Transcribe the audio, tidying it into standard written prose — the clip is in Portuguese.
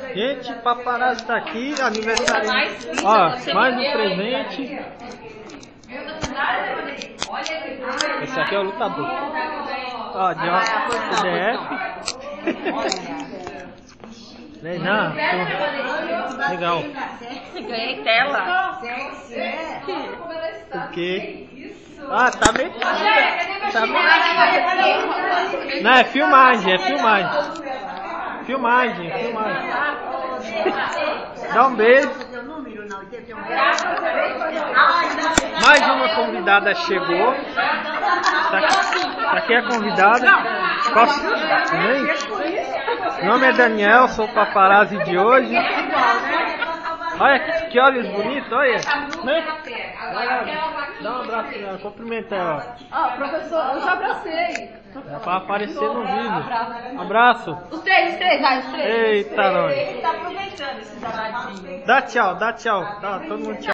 Gente, paparazzi tá aqui, aniversário. Ó, mais um presente. Esse aqui é o lutador. Ó, de PDF. Não, legal. Ganhei tela. O quê? Ah, tá bem. Tá bem. Não, é filmagem, é filmagem. Filmagem, filmagem. Dá um beijo. Mais uma convidada chegou. Tá aqui a convidada. Meu nome é Daniel, sou o paparazzi de hoje. Olha que olhos bonitos, olha. Dá um abraço pra ela, cumprimenta ela. Ó, professor, eu já abracei. É pra aparecer no vídeo. Um abraço. Os três, vai, os três. Eita, nós. Ele tá aproveitando esse danadinho. Dá tchau, dá tchau. Tá, todo mundo tchau.